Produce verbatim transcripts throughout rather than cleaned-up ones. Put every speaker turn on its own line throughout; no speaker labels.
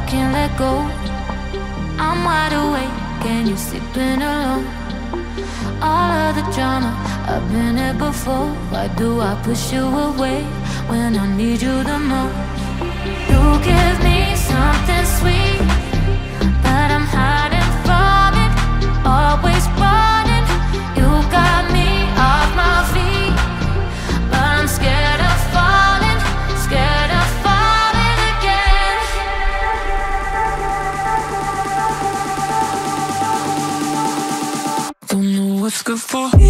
can't let go. I'm wide awake and you're sleeping alone. All of the drama, I've been here before. Why do I push you away when I need you the most? You give me something sweet, but I'm hiding from it, always running. You got me off my feet, but I'm scared of falling, scared of falling again.
Don't know what's good for me.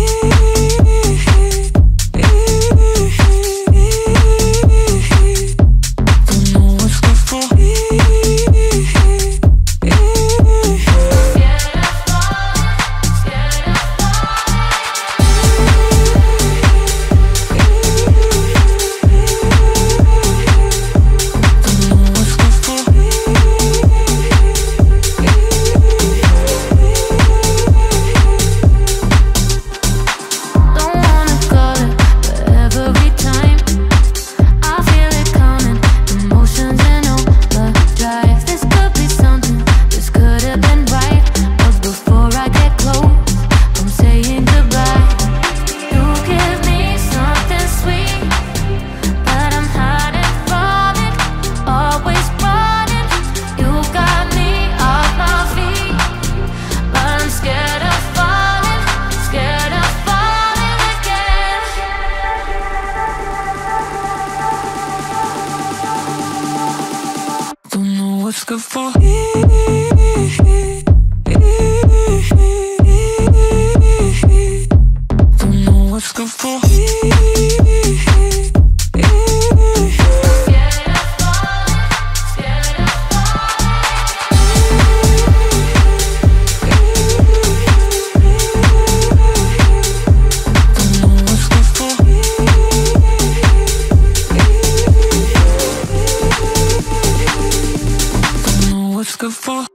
What's good for me? Don't know what's good for me. Good for